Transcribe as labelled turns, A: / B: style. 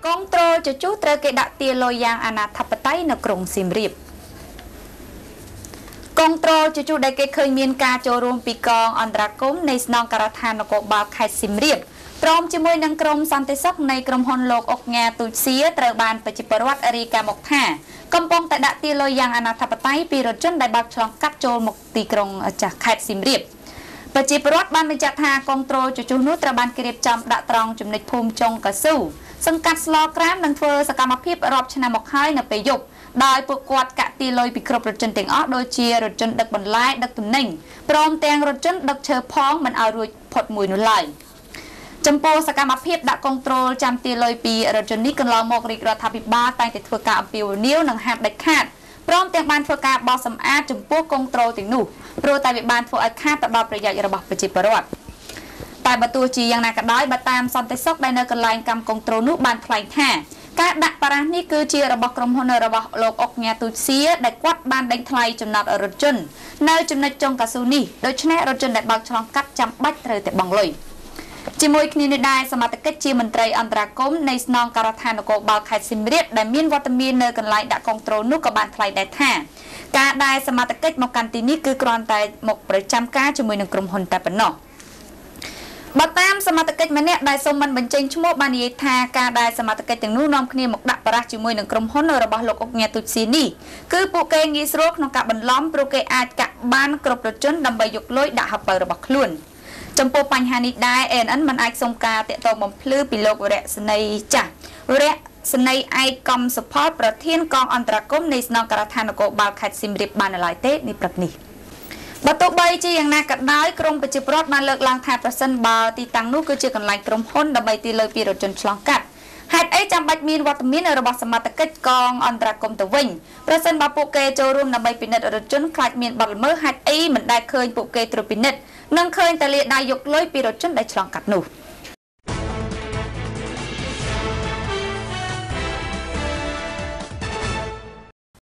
A: កងត្រូលជជុះត្រូវគេដាក់ទាលុយយ៉ាងអាណាធិបតេយ្យនៅក្រុងសៀមរាបកងត្រូលជជុះដែលគេឃើញមានការចូលរួមពីកងអន្តរកម្មនៃស្នងការដ្ឋាននគរបាលខេត្តសៀមរាបព្រមជាមួយនឹងក្រុមសន្តិសុខនៃក្រុមហ៊ុនលោកអុកញ៉ាទូចសៀត្រូវបានប្រជាពលរដ្ឋរាយការណ៍មកថាកំពុងតែដាក់ទាលុយយ៉ាងអាណាធិបតេយ្យពីរថយន្តដែលបើកឆ្លងកាត់ចូលមកទីក្រុងចាស់ខេត្តសៀមរាបប្រជាពលរដ្ឋបានបញ្ជាក់ថាកងត្រូលជជុះនោះត្រូវបានគេរៀបចំដាក់ត្រង់ចំណុចភូមិចុងកស៊ូសង្កាត់ស្លក្រាមនិងធ្វើសកម្មភាពរាប់ឆ្នាំមកហើយនៅពេលយប់ដោយពួកគាត់កាក់ទាលុយពីគ្រប់រថយន្តទាំងអស់ដូចជារថយន្តដឹកបន្លែដឹកទំនិញព្រមទាំងរថយន្តដឹកឈើផងមិនឲ្យរួចផុតមួយនោះឡើយចំពោះសកម្មភាពដាក់កងត្រូលចាំទាលុយពីរថយន្តនេះកន្លងមករាជរដ្ឋាភិបាលតែងតែធ្វើការអំពាវនាវនិងហាមដាច់ខាតព្រមទាំងបានធ្វើការបោះសម្អាតចំពោះកងត្រូលទាំងនោះព្រោះតែវាបានធ្វើឲ្យខាតទៅដល់ប្រយោជន៍របស់ប្រជាពលរដ្ឋតែបើទោះជាយ៉ាងណាក៏ដោយបើតាមសន្តិសុខដែលនៅកន្លែងកម្មកងត្រូលនោះបានថ្លែងថាការដាក់បារាសនេះគឺជារបស់ក្រុមហ៊ុនរបស់លោកអុកញ៉ាទូចសៀដែលគាត់បានដេញថ្លៃចំណាត់រថយន្តនៅចំណុចចុងកស៊ូនេះដូច្នេះរថយន្តដែលបើកឆ្លងកាត់ចាំបាច់ត្រូវតែបង់លុយជាមួយគ្នានេះដែរសមត្ថកិច្ចជាមន្ត្រីអន្តរកម្មនៃស្នងការដ្ឋាននគរបាលខេត្តសៀមរាបដែលមានវត្តមាននៅកន្លែងដាក់កងត្រូលនោះក៏បានថ្លែងដែរថាការដែលសមត្ថកិច្ចមកកាន់ទីនេះគឺគ្រាន់តែមកប្រចាំការជាមួយនឹងក្រុមហ៊ុនតែប៉ុណ្ណោះបើតាមសមត្ថកិច្ចម្នាក់ដែលសូមមិនបញ្ចេញឈ្មោះបាននិយាយថាការដែលសមត្ថកិច្ចទាំងនោះនាំគ្នាមកដាក់បារាសជាមួយនឹងក្រុមហ៊ុនរបស់លោកអុកញ៉ាទូចសៀនេះគឺពួកគេងាយស្រួលក្នុងការបន្លំព្រោះគេអាចកាក់បានគ្រប់រថយន្តដើម្បីយកលុយដាក់ហបៅរបស់ខ្លួនចំពោះបញ្ហានេះដែរ ANN មិនអាចសុំការតាក់ទងបំភ្លឺពីលោករស្នីចាស់រស្នីឯកកំសុផលប្រធានកងអន្តរកម្មនៃស្នងការដ្ឋាននគរបាលខេត្តសៀមរាបបាននៅឡើយទេនេះព្រឹកនេះបើទោះបីជាយ៉ាងណាក៏ដោយក្រមប្រជាពលរដ្ឋបានលើកឡើងថាប្រសិនបើទីតាំងនោះគឺជាកន្លែងក្រុមហ៊ុនដើម្បីទាលុយពីរថយន្តឆ្លងកាត់ហេតុអីចាំបាច់មានវត្តមានរបស់សមត្ថកិច្ចកងអន្តរកម្មទៅវិញប្រសិនបើពួកគេចូលរួមដើម្បីពិនិត្យរថយន្តខ្លាចមានបទល្មើសហេតុអីមិនដែលឃើញពួកគេត្រួតពិនិត្យនិងឃើញតែលាដៃយកលុយពីរថយន្តដែលឆ្លងកាត់នោះ